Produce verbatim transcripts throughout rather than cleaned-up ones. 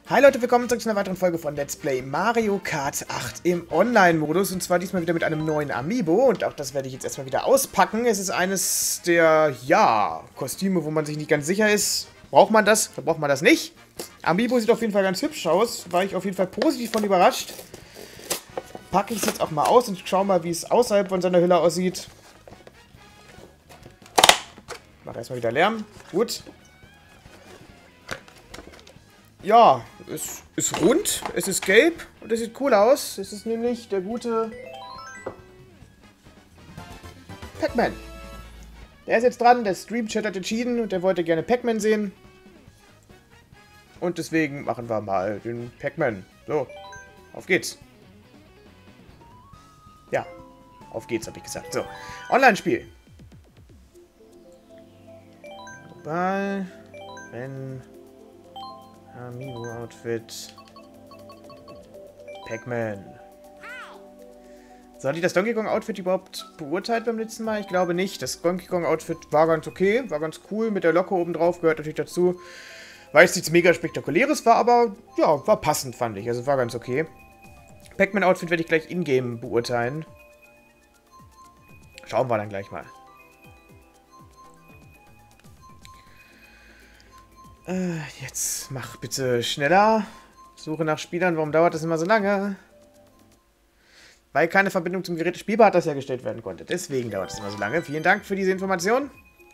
Hi Leute, willkommen zurück zu einer weiteren Folge von Let's Play Mario Kart acht im Online-Modus. Und zwar diesmal wieder mit einem neuen Amiibo. Und auch das werde ich jetzt erstmal wieder auspacken. Es ist eines der, ja, Kostüme, wo man sich nicht ganz sicher ist. Braucht man das? Oder braucht man das nicht? Amiibo sieht auf jeden Fall ganz hübsch aus. War ich auf jeden Fall positiv von überrascht. Packe ich es jetzt auch mal aus und schaue mal, wie es außerhalb von seiner Hülle aussieht. Mach erstmal wieder Lärm. Gut. Ja, es ist rund, es ist gelb und es sieht cool aus. Es ist nämlich der gute Pac-Man. Der ist jetzt dran, der Stream-Chat hat entschieden und der wollte gerne Pac-Man sehen. Und deswegen machen wir mal den Pac-Man. So, auf geht's. Ja, auf geht's, habe ich gesagt. So, Online-Spiel. Global, wenn... Amiibo-Outfit. Pac-Man. So, hatte ich das Donkey Kong-Outfit überhaupt beurteilt beim letzten Mal? Ich glaube nicht. Das Donkey Kong-Outfit war ganz okay, war ganz cool. Mit der Locke oben drauf gehört natürlich dazu. Weil es nichts mega Spektakuläres war, aber ja, war passend, fand ich. Also war ganz okay. Pac-Man-Outfit werde ich gleich in-game beurteilen. Schauen wir dann gleich mal. Äh, jetzt mach bitte schneller. Suche nach Spielern. Warum dauert das immer so lange? Weil keine Verbindung zum Gerät des Spielpartners hergestellt werden konnte. Deswegen dauert es immer so lange. Vielen Dank für diese Information.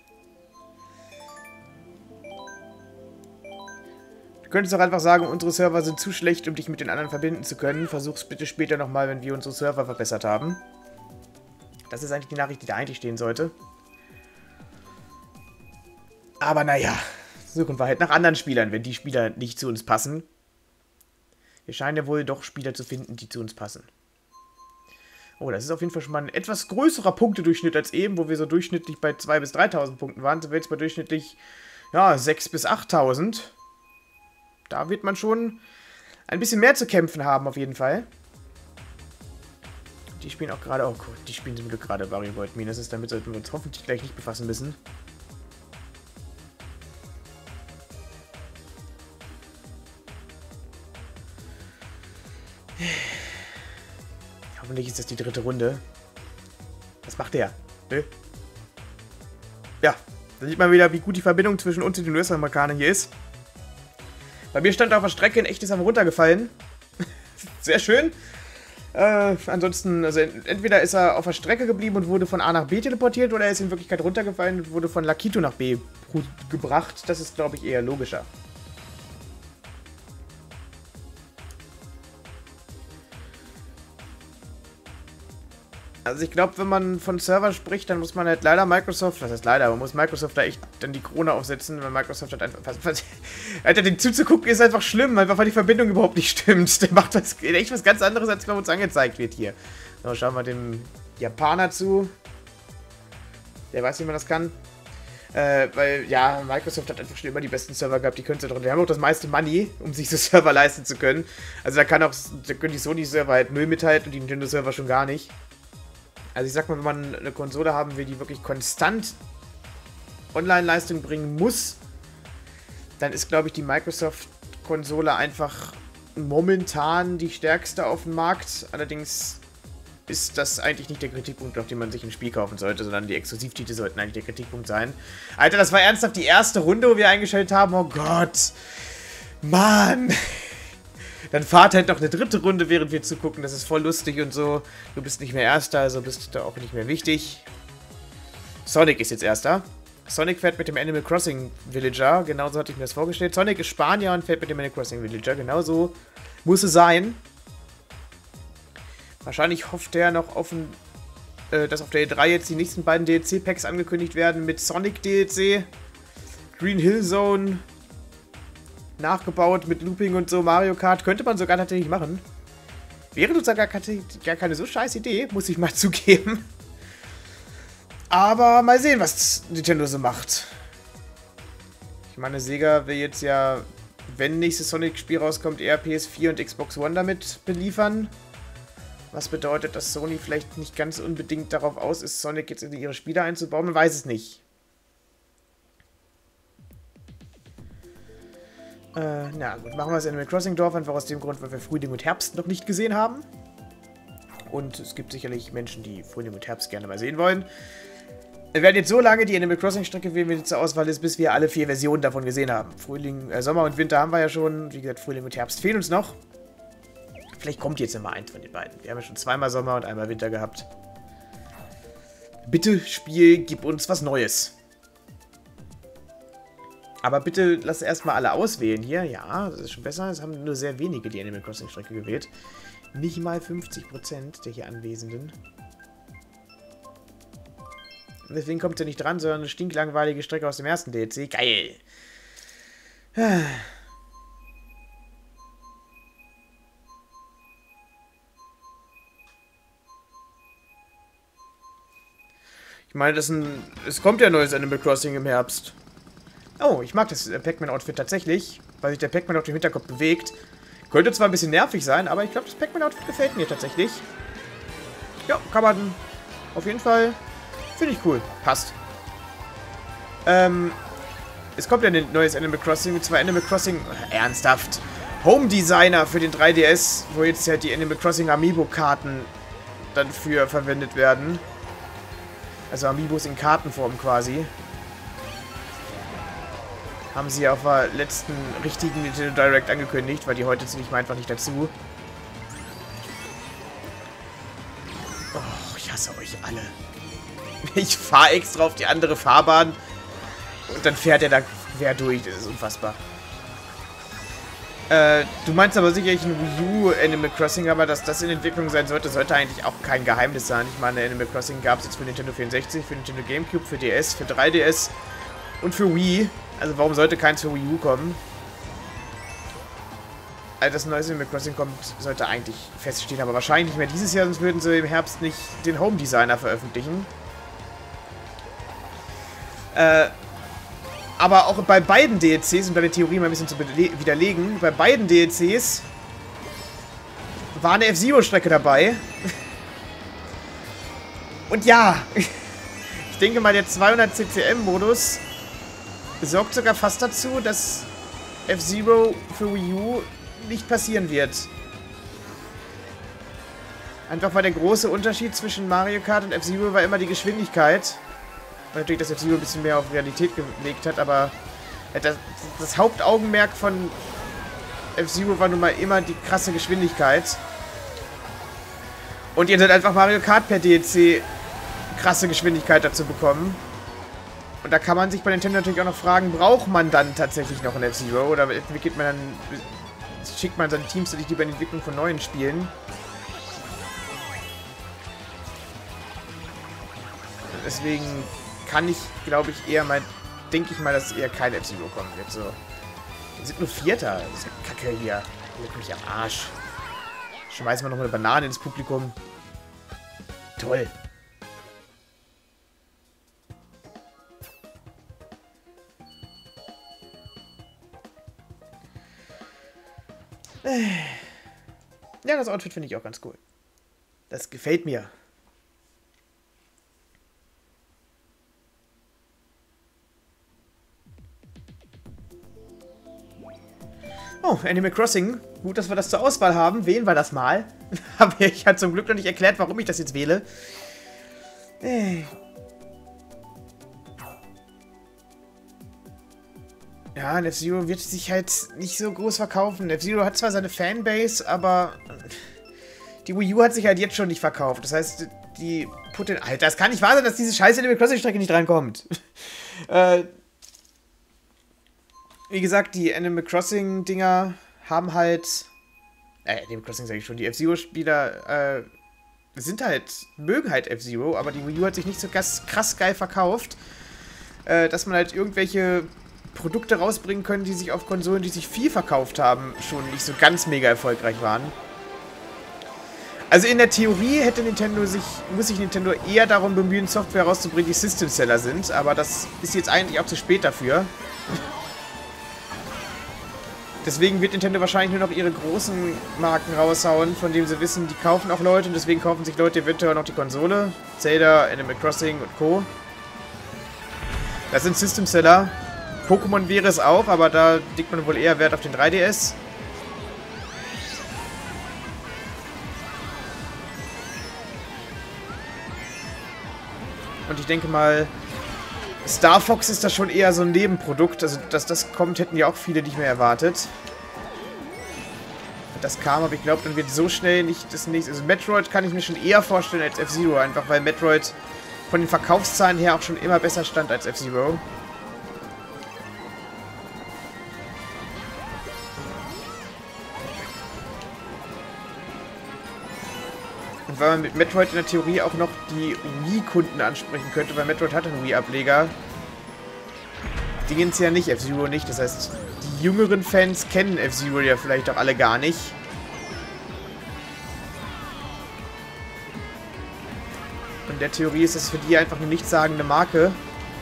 Du könntest auch einfach sagen, unsere Server sind zu schlecht, um dich mit den anderen verbinden zu können. Versuch's bitte später nochmal, wenn wir unsere Server verbessert haben. Das ist eigentlich die Nachricht, die da eigentlich stehen sollte. Aber naja. Suchen wir halt nach anderen Spielern, wenn die Spieler nicht zu uns passen. Wir scheinen ja wohl doch Spieler zu finden, die zu uns passen. Oh, das ist auf jeden Fall schon mal ein etwas größerer Punktedurchschnitt als eben, wo wir so durchschnittlich bei zweitausend bis dreitausend Punkten waren. Sind wir jetzt bei durchschnittlich, ja, sechstausend bis achttausend. Da wird man schon ein bisschen mehr zu kämpfen haben, auf jeden Fall. Die spielen auch gerade, oh Gott, die spielen zum Glück gerade Wario Gold Mine. Das ist, damit sollten wir uns hoffentlich gleich nicht befassen müssen. Hoffentlich ist das die dritte Runde. Was macht der? Nö. Ja, da sieht man wieder, wie gut die Verbindung zwischen uns und den U S-Amerikanern hier ist. Bei mir stand auf der Strecke ein echtes am runtergefallen. Sehr schön. Äh, ansonsten, also entweder ist er auf der Strecke geblieben und wurde von A nach B teleportiert, oder er ist in Wirklichkeit runtergefallen und wurde von Lakitu nach B gebracht. Das ist, glaube ich, eher logischer. Also ich glaube, wenn man von Server spricht, dann muss man halt leider Microsoft, was heißt leider, man muss Microsoft da echt dann die Krone aufsetzen, weil Microsoft hat einfach, Alter, den zuzugucken ist einfach schlimm, einfach weil die Verbindung überhaupt nicht stimmt. Der macht was, echt was ganz anderes, als bei uns angezeigt wird hier. So, schauen wir dem Japaner zu. Der weiß, wie man das kann. Äh, weil, ja, Microsoft hat einfach schon immer die besten Server gehabt, die können sie doch, die haben auch das meiste Money, um sich so Server leisten zu können. Also da kann auch, da können die Sony-Server halt null mithalten und die Nintendo-Server schon gar nicht. Also ich sag mal, wenn man eine Konsole haben will, die wirklich konstant Online-Leistung bringen muss, dann ist, glaube ich, die Microsoft-Konsole einfach momentan die stärkste auf dem Markt. Allerdings ist das eigentlich nicht der Kritikpunkt, auf den man sich ein Spiel kaufen sollte, sondern die Exklusivtitel sollten eigentlich der Kritikpunkt sein. Alter, das war ernsthaft die erste Runde, wo wir eingeschaltet haben. Oh Gott. Mann. Dann fahrt halt noch eine dritte Runde, während wir zugucken. Das ist voll lustig und so. Du bist nicht mehr Erster, also bist du auch nicht mehr wichtig. Sonic ist jetzt Erster. Sonic fährt mit dem Animal Crossing Villager. Genauso hatte ich mir das vorgestellt. Sonic ist Spanier und fährt mit dem Animal Crossing Villager. Genauso muss es sein. Wahrscheinlich hofft er noch auf ein, äh, dass auf der E drei jetzt die nächsten beiden D L C-Packs angekündigt werden. Mit Sonic D L C, Green Hill Zone... nachgebaut mit Looping und so, Mario Kart, könnte man sogar tatsächlich machen. Wäre sogar gar keine, gar keine so scheiß Idee, muss ich mal zugeben. Aber mal sehen, was Nintendo so macht. Ich meine, Sega will jetzt ja, wenn nächstes Sonic-Spiel rauskommt, eher P S vier und Xbox One damit beliefern. Was bedeutet, dass Sony vielleicht nicht ganz unbedingt darauf aus ist, Sonic jetzt in ihre Spiele einzubauen. Man weiß es nicht. Äh, na gut, machen wir das Animal Crossing Dorf einfach aus dem Grund, weil wir Frühling und Herbst noch nicht gesehen haben. Und es gibt sicherlich Menschen, die Frühling und Herbst gerne mal sehen wollen. Wir werden jetzt so lange die Animal Crossing Strecke wählen, wie die zur Auswahl ist, bis wir alle vier Versionen davon gesehen haben. Frühling, äh, Sommer und Winter haben wir ja schon. Wie gesagt, Frühling und Herbst fehlen uns noch. Vielleicht kommt jetzt immer eins von den beiden. Wir haben ja schon zweimal Sommer und einmal Winter gehabt. Bitte, Spiel, gib uns was Neues. Aber bitte lass erstmal alle auswählen hier. Ja, das ist schon besser. Es haben nur sehr wenige die Animal Crossing Strecke gewählt. Nicht mal fünfzig Prozent der hier Anwesenden. Und deswegen kommt es ja nicht dran, sondern eine stinklangweilige Strecke aus dem ersten D L C. Geil! Ich meine, das ist ein, es kommt ja ein neues Animal Crossing im Herbst. Oh, ich mag das Pac-Man-Outfit tatsächlich, weil sich der Pac-Man auf dem Hinterkopf bewegt. Könnte zwar ein bisschen nervig sein, aber ich glaube, das Pac-Man-Outfit gefällt mir tatsächlich. Ja, kann man auf jeden Fall... Finde ich cool. Passt. Ähm, es kommt ja ein neues Animal Crossing, und zwar Animal Crossing... Ernsthaft. Home Designer für den drei D S, wo jetzt halt die Animal Crossing Amiibo-Karten dann für verwendet werden. Also Amiibos in Kartenform quasi. Haben sie auf der letzten richtigen Nintendo Direct angekündigt, weil die heute zähle ich mir einfach nicht dazu. Oh, ich hasse euch alle. Ich fahre extra auf die andere Fahrbahn und dann fährt er da quer durch. Das ist unfassbar. Äh, du meinst aber sicherlich ein Wii U Animal Crossing, aber dass das in Entwicklung sein sollte, sollte eigentlich auch kein Geheimnis sein. Ich meine, Animal Crossing gab es jetzt für Nintendo vierundsechzig, für Nintendo GameCube, für D S, für drei D S und für Wii. Also warum sollte keins für Wii U kommen? Also das neue Animal Crossing kommt, sollte eigentlich feststehen, aber wahrscheinlich nicht mehr dieses Jahr, sonst würden sie im Herbst nicht den Home Designer veröffentlichen. Äh, aber auch bei beiden D L Cs, um deine Theorie mal ein bisschen zu widerlegen, bei beiden D L Cs war eine F-Zero-Strecke dabei. Und ja, ich denke mal, der zweihundert C C M-Modus sorgt sogar fast dazu, dass F-Zero für Wii U nicht passieren wird. Einfach weil der große Unterschied zwischen Mario Kart und F-Zero war immer die Geschwindigkeit. Und natürlich, dass F-Zero ein bisschen mehr auf Realität gelegt hat, aber das, das Hauptaugenmerk von F-Zero war nun mal immer die krasse Geschwindigkeit. Und ihr seid einfach Mario Kart per D L C krasse Geschwindigkeit dazu bekommen. Und da kann man sich bei Nintendo natürlich auch noch fragen, braucht man dann tatsächlich noch ein F-Zero? Oder entwickelt man dann, schickt man seine Teams natürlich lieber in die Entwicklung von neuen Spielen? Deswegen kann ich, glaube ich, eher mal, denke ich mal, dass eher kein F-Zero kommen wird. So. Wir sind nur Vierter. Das ist ja Kacke hier. Leck mich am Arsch. Schmeißen wir noch mal eine Banane ins Publikum. Toll. Ja, das Outfit finde ich auch ganz cool. Das gefällt mir. Oh, Animal Crossing. Gut, dass wir das zur Auswahl haben. Wählen wir das mal. Aber ich habe zum Glück noch nicht erklärt, warum ich das jetzt wähle. Äh. Ja, F-Zero wird sich halt nicht so groß verkaufen. F-Zero hat zwar seine Fanbase, aber die Wii U hat sich halt jetzt schon nicht verkauft. Das heißt, die Putin... Alter, das kann nicht wahr sein, dass diese scheiße Animal Crossing-Strecke nicht reinkommt. äh... Wie gesagt, die Animal Crossing-Dinger haben halt... Äh, Animal Crossing sage ich schon, die F-Zero-Spieler, äh, sind halt, mögen halt F-Zero, aber die Wii U hat sich nicht so krass, krass geil verkauft, äh, dass man halt irgendwelche Produkte rausbringen können, die sich auf Konsolen, die sich viel verkauft haben, schon nicht so ganz mega erfolgreich waren. Also in der Theorie hätte Nintendo sich, muss sich Nintendo eher darum bemühen, Software rauszubringen, die System-Seller sind, aber das ist jetzt eigentlich auch zu spät dafür. Deswegen wird Nintendo wahrscheinlich nur noch ihre großen Marken raushauen, von denen sie wissen, die kaufen auch Leute und deswegen kaufen sich Leute eventuell noch die Konsole. Zelda, Animal Crossing und Co. Das sind System-Seller. Pokémon wäre es auch, aber da legt man wohl eher Wert auf den drei D S. Und ich denke mal, Star Fox ist da schon eher so ein Nebenprodukt. Also, dass das kommt, hätten ja auch viele nicht mehr erwartet. Das kam, aber ich glaube, dann wird so schnell nicht das nächste... Also Metroid kann ich mir schon eher vorstellen als F-Zero, einfach weil Metroid von den Verkaufszahlen her auch schon immer besser stand als F-Zero. Und weil man mit Metroid in der Theorie auch noch die Wii-Kunden ansprechen könnte, weil Metroid hat einen Wii-Ableger. Die gehen es ja nicht, F-Zero nicht. Das heißt, die jüngeren Fans kennen F-Zero ja vielleicht auch alle gar nicht. Und in der Theorie ist es für die einfach eine nichtssagende Marke.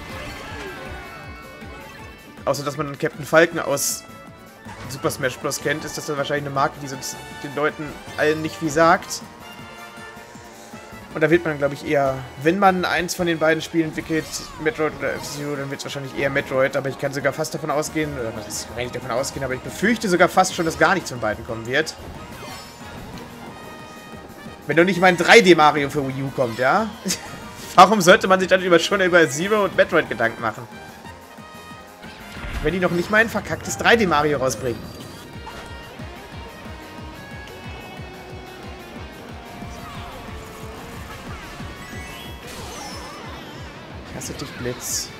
Außer, dass man Captain Falcon aus Super Smash Bros. Kennt, ist das dann wahrscheinlich eine Marke, die sonst den Leuten allen nicht viel sagt. Und da wird man, glaube ich, eher, wenn man eins von den beiden Spielen entwickelt, Metroid oder F-Zero, dann wird es wahrscheinlich eher Metroid. Aber ich kann sogar fast davon ausgehen, oder was ist eigentlich davon ausgehen, aber ich befürchte sogar fast schon, dass gar nichts von beiden kommen wird. Wenn doch nicht mal ein drei D Mario für Wii U kommt, ja? Warum sollte man sich dann über, schon über Zero und Metroid Gedanken machen? Wenn die noch nicht mal ein verkacktes drei D Mario rausbringen. Hasse dich, Blitz.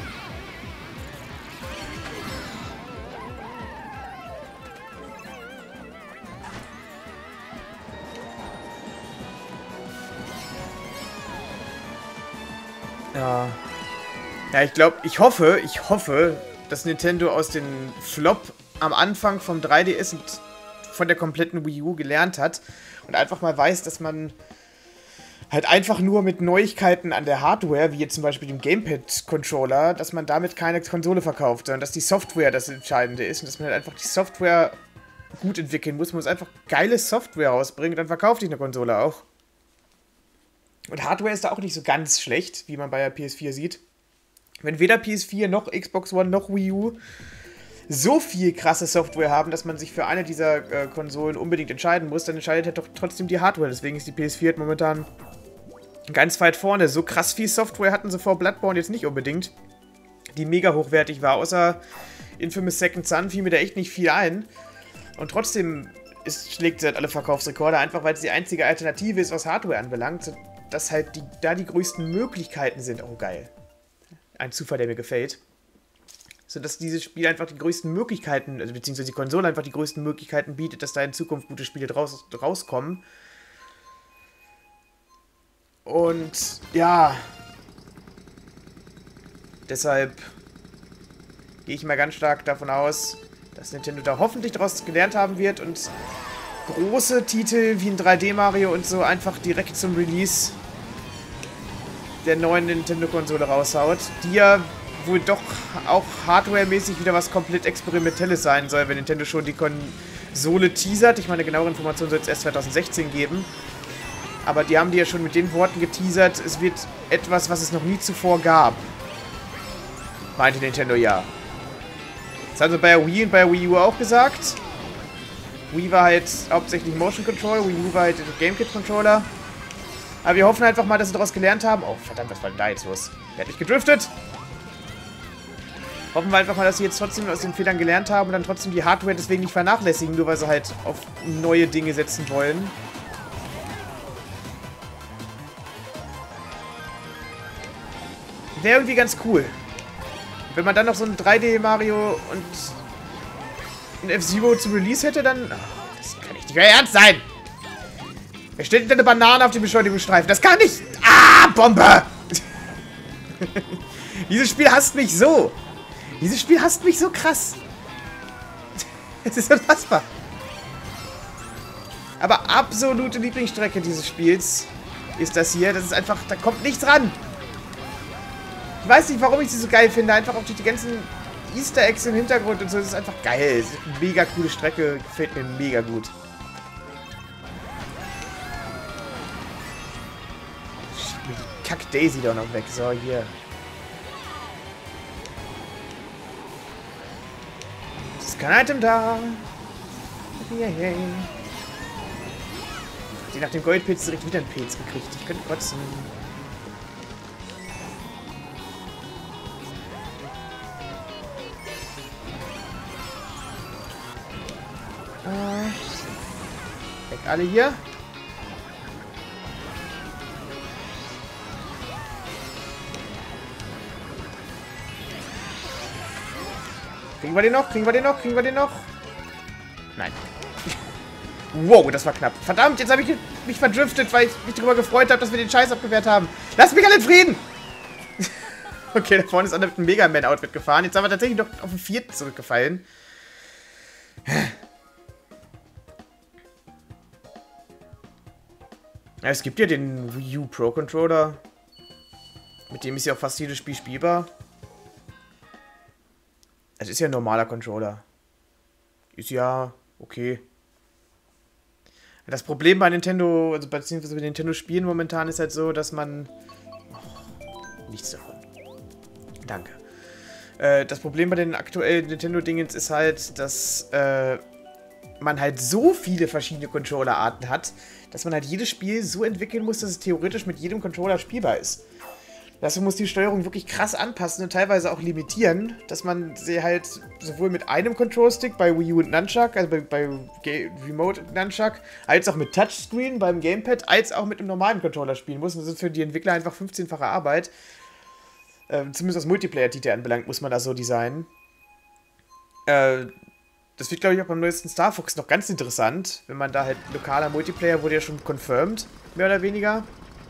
Ja. Ja, ich glaube, ich hoffe, ich hoffe, dass Nintendo aus dem Flop am Anfang vom drei D S und von der kompletten Wii U gelernt hat und einfach mal weiß, dass man halt einfach nur mit Neuigkeiten an der Hardware, wie jetzt zum Beispiel dem Gamepad-Controller, dass man damit keine Konsole verkauft, sondern dass die Software das Entscheidende ist und dass man halt einfach die Software gut entwickeln muss. Man muss einfach geile Software rausbringen und dann verkauft sich eine Konsole auch. Und Hardware ist da auch nicht so ganz schlecht, wie man bei der P S vier sieht. Wenn weder P S vier noch Xbox One noch Wii U so viel krasse Software haben, dass man sich für eine dieser äh, Konsolen unbedingt entscheiden muss, dann entscheidet halt doch trotzdem die Hardware. Deswegen ist die P S vier halt momentan ganz weit vorne. So krass viel Software hatten sie vor Bloodborne jetzt nicht unbedingt, die mega hochwertig war. Außer Infamous Second Son fiel mir da echt nicht viel ein. Und trotzdem ist, schlägt sie halt alle Verkaufsrekorde, einfach weil es die einzige Alternative ist, was Hardware anbelangt. Dass halt die, da die größten Möglichkeiten sind. Oh, geil. Ein Zufall, der mir gefällt. So dass dieses Spiel einfach die größten Möglichkeiten, also beziehungsweise die Konsole einfach die größten Möglichkeiten bietet, dass da in Zukunft gute Spiele draus, rauskommen. Und ja, deshalb gehe ich mal ganz stark davon aus, dass Nintendo da hoffentlich daraus gelernt haben wird und große Titel wie ein drei D Mario und so einfach direkt zum Release der neuen Nintendo-Konsole raushaut, die ja wohl doch auch hardwaremäßig wieder was komplett Experimentelles sein soll, wenn Nintendo schon die Konsole teasert. Ich meine, genauere Informationen soll es erst zwanzig sechzehn geben. Aber die haben die ja schon mit den Worten geteasert, es wird etwas, was es noch nie zuvor gab. Meinte Nintendo ja. Das haben sie bei der Wii und bei der Wii U auch gesagt. Wii war halt hauptsächlich Motion Control, Wii U war halt der GameKit Controller. Aber wir hoffen einfach mal, dass sie daraus gelernt haben. Oh, verdammt, was war denn da jetzt los? Wer hat nicht gedriftet? Hoffen wir einfach mal, dass sie jetzt trotzdem aus den Fehlern gelernt haben und dann trotzdem die Hardware deswegen nicht vernachlässigen, nur weil sie halt auf neue Dinge setzen wollen. Wäre irgendwie ganz cool. Wenn man dann noch so ein drei D Mario und ein F-Zero zum Release hätte, dann... Oh, das kann nicht mehr ernst sein! Er stellt eine Banane auf den Beschleunigungsstreifen. Das kann nicht... Ah, Bombe! Dieses Spiel hasst mich so. Dieses Spiel hasst mich so krass. Es ist unfassbar. Aber absolute Lieblingsstrecke dieses Spiels ist das hier. Das ist einfach... Da kommt nichts ran. Ich weiß nicht, warum ich sie so geil finde. Einfach auch durch die ganzen Easter Eggs im Hintergrund und so. Das ist einfach geil. Es ist eine mega coole Strecke. Gefällt mir mega gut. Kack Daisy doch noch weg. So, hier. kein Item da. Yay. Die nach dem Goldpilz direkt wieder einen Pilz gekriegt. Ich könnte kotzen. Äh, weg alle hier. Kriegen wir den noch? Kriegen wir den noch? Kriegen wir den noch? Nein. Wow, das war knapp. Verdammt, jetzt habe ich mich verdriftet, weil ich mich darüber gefreut habe, dass wir den Scheiß abgewehrt haben. Lasst mich alle in Frieden! Okay, da vorne ist einer mit einem Mega Man-Outfit gefahren. Jetzt sind wir tatsächlich noch auf den vierten zurückgefallen. Ja, es gibt ja den Wii U Pro Controller. Mit dem ist ja auch fast jedes Spiel spielbar. Es ist ja ein normaler Controller. Ist ja okay. Das Problem bei Nintendo, also beziehungsweise bei Nintendo-Spielen momentan ist halt so, dass man... Oh, nichts davon. Danke. Äh, das Problem bei den aktuellen Nintendo-Dingens ist halt, dass äh, man halt so viele verschiedene Controller-Arten hat, dass man halt jedes Spiel so entwickeln muss, dass es theoretisch mit jedem Controller spielbar ist. Dazu muss die Steuerung wirklich krass anpassen und teilweise auch limitieren, dass man sie halt sowohl mit einem Control-Stick bei Wii U und Nunchuck, also bei, bei Remote und Nunchuck, als auch mit Touchscreen beim Gamepad, als auch mit einem normalen Controller spielen muss. Und das ist für die Entwickler einfach fünfzehnfache Arbeit. Ähm, zumindest was Multiplayer-Titel anbelangt, muss man das so designen. Äh, das wird, glaube ich, auch beim neuesten Star Fox noch ganz interessant, wenn man da halt lokaler Multiplayer wurde ja schon confirmed, mehr oder weniger.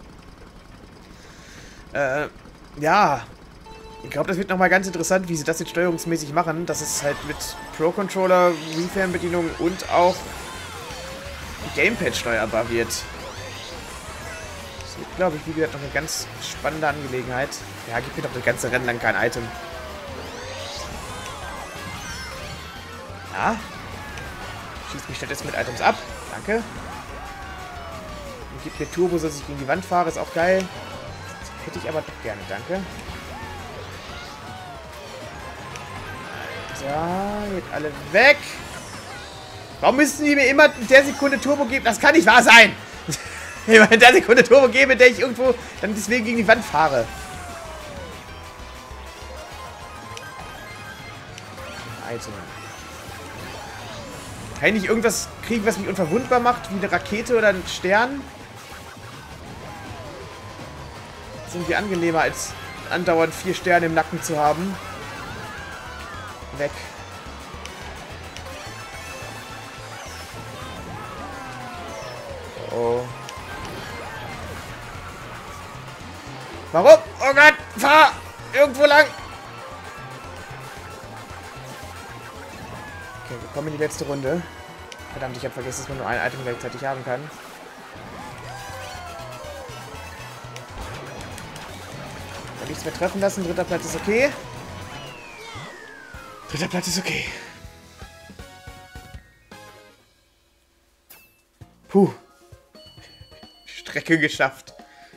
Äh, ja. Ich glaube, das wird nochmal ganz interessant, wie sie das jetzt steuerungsmäßig machen, dass es halt mit Pro-Controller, Wii-Fernbedienung und auch Gamepad steuerbar wird. Das wird, glaube ich, wie gesagt, noch eine ganz spannende Angelegenheit. Ja, gibt mir doch das ganze Rennen lang kein Item. Ja. Schießt mich stattdessen mit Items ab. Danke. Und gibt mir Turbo, dass ich gegen die Wand fahre, ist auch geil. Hätte ich aber doch gerne, danke. So, geht alle weg. Warum müssen die mir immer in der Sekunde Turbo geben? Das kann nicht wahr sein! Immer in der Sekunde Turbo geben, in der ich irgendwo dann deswegen gegen die Wand fahre. Also. Kann ich nicht irgendwas kriegen, was mich unverwundbar macht? Wie eine Rakete oder ein Stern? Das ist irgendwie angenehmer, als andauernd vier Sterne im Nacken zu haben. Weg. Oh. Warum? Oh Gott! Fahr! Irgendwo lang! Okay, wir kommen in die letzte Runde. Verdammt, ich habe vergessen, dass man nur ein Item gleichzeitig haben kann. Nichts mehr treffen lassen. Dritter Platz ist okay. Dritter Platz ist okay. Puh. Strecke geschafft.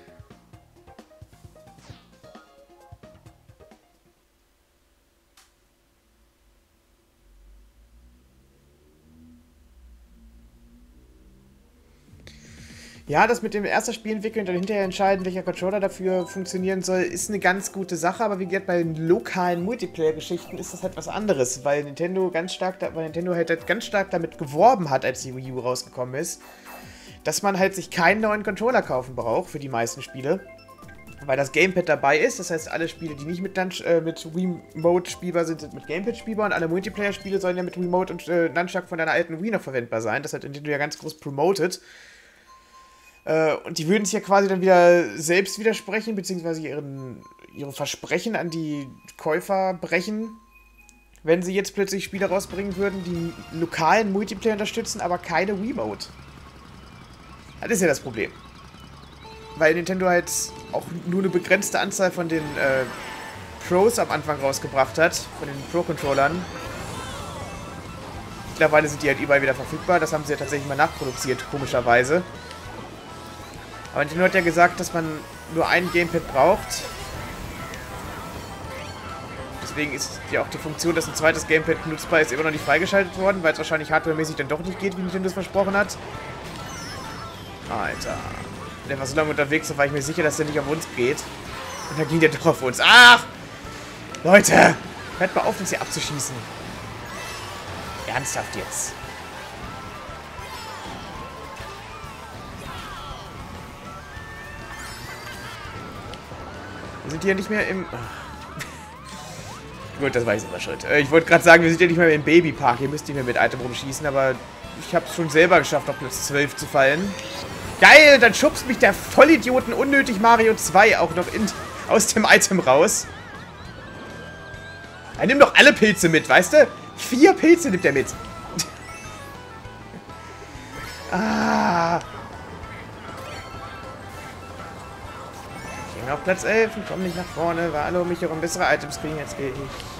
Ja, das mit dem ersten Spiel entwickeln und dann hinterher entscheiden, welcher Controller dafür funktionieren soll, ist eine ganz gute Sache, aber wie gesagt, bei den lokalen Multiplayer-Geschichten ist das halt was anderes, weil Nintendo ganz stark, da, weil Nintendo halt ganz stark damit geworben hat, als die Wii U rausgekommen ist, dass man halt sich keinen neuen Controller kaufen braucht für die meisten Spiele, weil das Gamepad dabei ist, das heißt, alle Spiele, die nicht mit, äh, mit Wiimote spielbar sind, sind mit Gamepad spielbar und alle Multiplayer-Spiele sollen ja mit Wiimote und äh, Nunchuck von deiner alten Wii noch verwendbar sein, das hat Nintendo ja ganz groß promoted. Und die würden sich ja quasi dann wieder selbst widersprechen, beziehungsweise ihren, ihre Versprechen an die Käufer brechen, wenn sie jetzt plötzlich Spiele rausbringen würden, die lokalen Multiplayer unterstützen, aber keine Wiimote. Das ist ja das Problem. Weil Nintendo halt auch nur eine begrenzte Anzahl von den äh, Pros am Anfang rausgebracht hat, von den Pro-Controllern. Mittlerweile sind die halt überall wieder verfügbar, das haben sie ja tatsächlich mal nachproduziert, komischerweise. Aber Nintendo hat ja gesagt, dass man nur ein Gamepad braucht. Deswegen ist ja auch die Funktion, dass ein zweites Gamepad nutzbar ist, immer noch nicht freigeschaltet worden, weil es wahrscheinlich hardwaremäßig dann doch nicht geht, wie Nintendo es versprochen hat. Alter. Der war so lange unterwegs, da war ich mir sicher, dass der nicht auf uns geht. Und dann ging der doch auf uns. Ach! Leute! Hört mal auf, uns hier abzuschießen. Ernsthaft jetzt. Wir sind hier nicht mehr im... Gut, das war jetzt unser Schritt. Ich wollte gerade sagen, wir sind ja nicht mehr im Babypark. Ihr müsst nicht mehr mit Item rumschießen, aber ich habe es schon selber geschafft, auf Platz zwölf zu fallen. Geil, dann schubst mich der Vollidioten unnötig Mario zwei auch noch in, aus dem Item raus. Er nimmt doch alle Pilze mit, weißt du? Vier Pilze nimmt er mit. Ah. Ich hänge auf Platz elf und komme nicht nach vorne, weil alle um mich herum bessere Items kriegen. Jetzt gehe ich.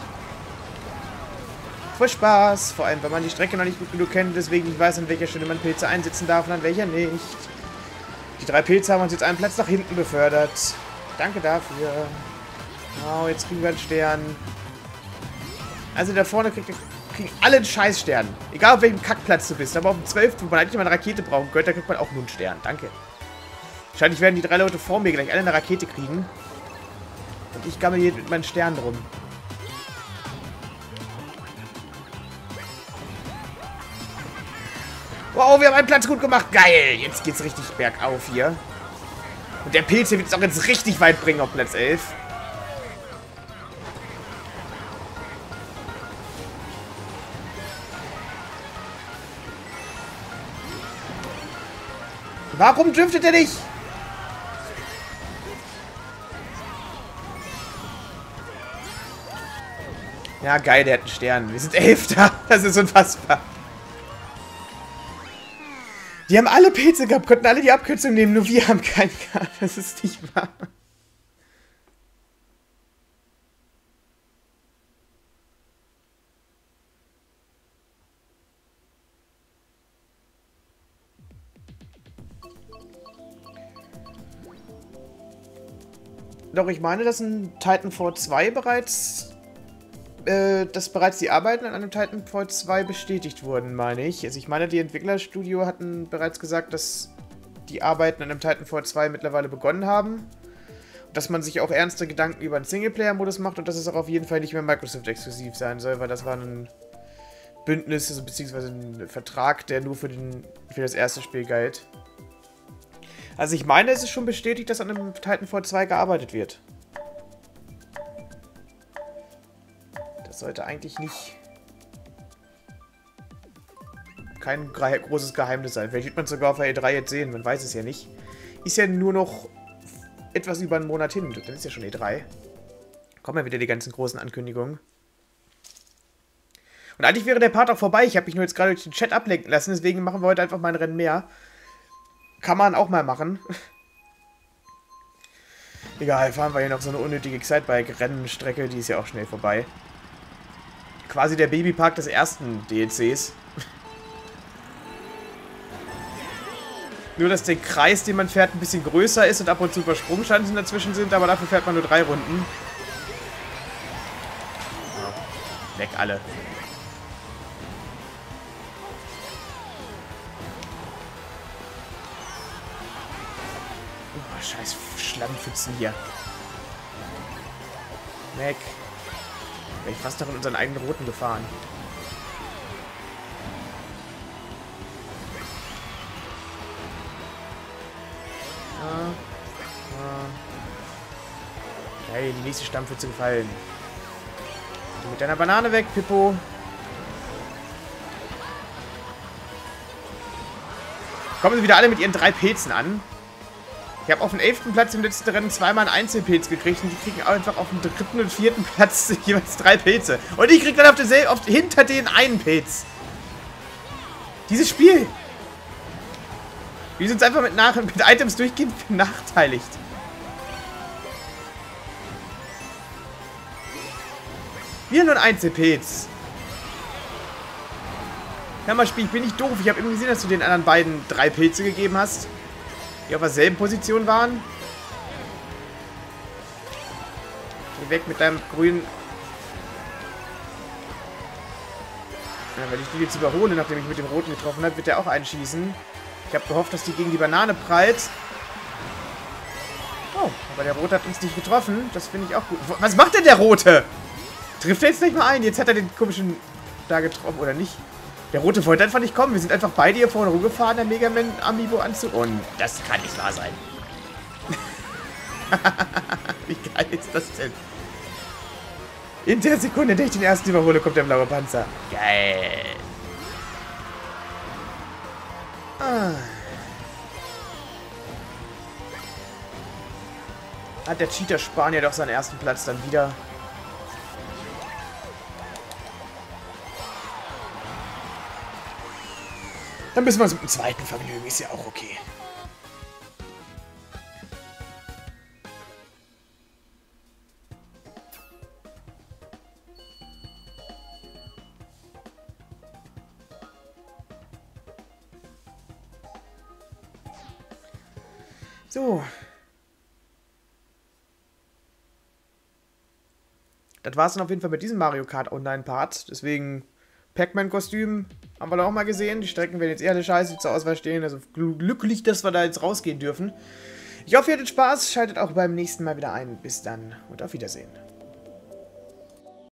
Voll Spaß. Vor allem, wenn man die Strecke noch nicht gut genug kennt, deswegen nicht weiß, an welcher Stelle man Pilze einsetzen darf und an welcher nicht. Die drei Pilze haben uns jetzt einen Platz nach hinten befördert. Danke dafür. Oh, jetzt kriegen wir einen Stern. Also da vorne kriegt, kriegen alle einen Scheißstern. Egal auf welchem Kackplatz du bist. Aber auf dem zwölften, wo man eigentlich mal eine Rakete brauchen könnte, da kriegt man auch nur einen Stern. Danke. Wahrscheinlich werden die drei Leute vor mir gleich alle eine Rakete kriegen. Und ich gammel hier mit meinen Sternen rum. Wow, wir haben einen Platz gut gemacht. Geil. Jetzt geht's richtig bergauf hier. Und der Pilz hier wird es auch jetzt richtig weit bringen auf Platz elf. Warum driftet er nicht? Ja, geil, der hat einen Stern. Wir sind Elfter. Das ist unfassbar. Die haben alle Pilze gehabt, konnten alle die Abkürzung nehmen, nur wir haben keinen gehabt. Das ist nicht wahr. Doch, ich meine, dass ein Titanfall zwei bereits, äh, dass bereits die Arbeiten an einem Titanfall zwei bestätigt wurden, meine ich. Also ich meine, die Entwicklerstudio hatten bereits gesagt, dass die Arbeiten an einem Titanfall zwei mittlerweile begonnen haben. Dass man sich auch ernste Gedanken über einen Singleplayer-Modus macht und dass es auch auf jeden Fall nicht mehr Microsoft-exklusiv sein soll, weil das war ein Bündnis, also beziehungsweise ein Vertrag, der nur für, den, für das erste Spiel galt. Also ich meine, es ist schon bestätigt, dass an einem Titanfall zwei gearbeitet wird. Das sollte eigentlich nicht kein großes Geheimnis sein. Vielleicht wird man es sogar auf der E drei jetzt sehen, man weiß es ja nicht. Ist ja nur noch etwas über einen Monat hin, dann ist ja schon E drei. Kommen ja wieder die ganzen großen Ankündigungen. Und eigentlich wäre der Part auch vorbei, ich habe mich nur jetzt gerade durch den Chat ablenken lassen, deswegen machen wir heute einfach mal ein Rennen mehr. Kann man auch mal machen. Egal, fahren wir hier noch so eine unnötige Excitebike-Rennstrecke, die ist ja auch schnell vorbei. Quasi der Babypark des ersten D L Cs. Nur, dass der Kreis, den man fährt, ein bisschen größer ist und ab und zu Übersprungschanzen dazwischen sind, aber dafür fährt man nur drei Runden. Oh, weg alle. Scheiß Schlammpfützen hier. Weg. Wäre ich fast noch in unseren eigenen Roten gefahren. Ah. Ah. Hey, die nächste Stammpfütze gefallen. Du mit deiner Banane weg, Pippo. Kommen sie wieder alle mit ihren drei Pilzen an. Ich habe auf dem elften Platz im letzten Rennen zweimal einen Einzelpilz gekriegt und die kriegen einfach auf dem dritten und vierten Platz jeweils drei Pilze. Und ich krieg dann auf derselben, auf, hinter denen einen Pilz. Dieses Spiel. Wir sind einfach mit, nach, mit Items durchgehend benachteiligt. Wieder nur ein Einzelpilz. Hör mal, Spiel, ich bin nicht doof. Ich habe eben gesehen, dass du den anderen beiden drei Pilze gegeben hast. Die auf derselben Position waren. Geh weg mit deinem grünen Ja, wenn ich die jetzt überhole, nachdem ich mit dem Roten getroffen habe, wird der auch einschießen. Ich habe gehofft, dass die gegen die Banane prallt. Oh, aber der Rote hat uns nicht getroffen. Das finde ich auch gut. Was macht denn der Rote? Trifft er jetzt nicht mal ein? Jetzt hat er den komischen da getroffen, oder nicht? Der Rote wollte einfach nicht kommen. Wir sind einfach beide hier vorne rumgefahren, der Mega Man Amiibo anzu... Und das kann nicht wahr sein. Wie geil ist das denn? In der Sekunde, in der ich den ersten überhole, kommt der blaue Panzer. Geil. Ah. Hat der Cheater Spanier doch seinen ersten Platz dann wieder. Dann müssen wir uns mit dem zweiten vergnügen. Ist ja auch okay. So. Das war es dann auf jeden Fall mit diesem Mario Kart Online-Part. Deswegen Pac-Man-Kostüm haben wir da auch mal gesehen. Die Strecken werden jetzt eher eine Scheiße zur Auswahl stehen. Also glücklich, dass wir da jetzt rausgehen dürfen. Ich hoffe, ihr hattet Spaß. Schaltet auch beim nächsten Mal wieder ein. Bis dann und auf Wiedersehen.